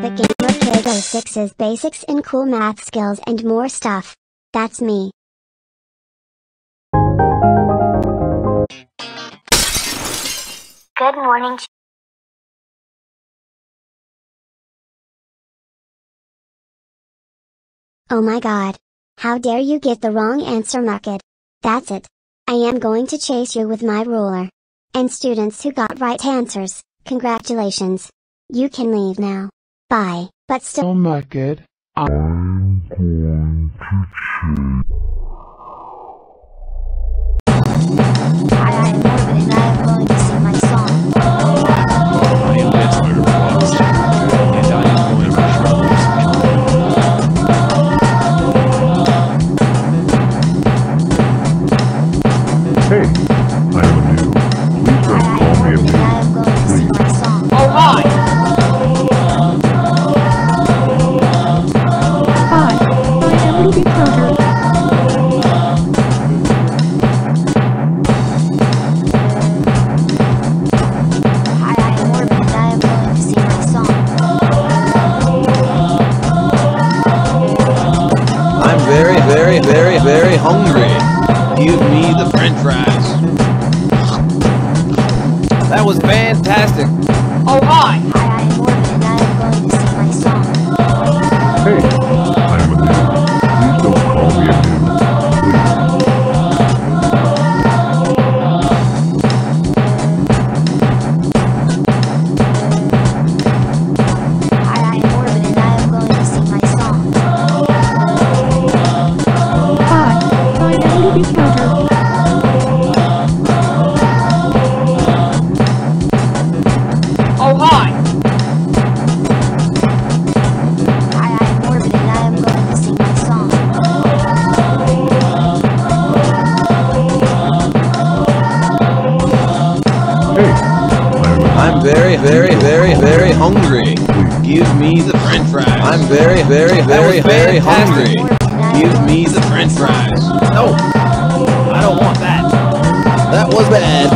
Rabbit Gamer Kid 06's basics in cool math skills and more stuff. That's me. Good morning. Oh my god. How dare you get the wrong answer, Muckett. That's it. I am going to chase you with my ruler. And students who got right answers, congratulations. You can leave now. Bye, but still. Oh Muckett, I'm going to chase. Hi, I'm Morbid and I am going to sing my song. I am Master Fox, and I am going to Hey, I am a noob. Please don't call me a noob. I am going to sing my song. Oh hi! Hi, I am Ruby Powder. Hi, I am Morbid and I am going to sing my song. I'm very hungry. Give me the french fries. That was fantastic. Oh hi! Hi, I am Morbid and I am going to sing my song. Hey, I am a noob. Please don't call me a noob. Hi, I am Morbid and I am going to sing my song. Hi, I am Ruby Powder. Oh hi! Hi, I am Morbid and I am going to sing my song. Hey, I'm very hungry. Give me the french fries. I'm very hungry. Give me the french fries. No, I don't want that. That was bad.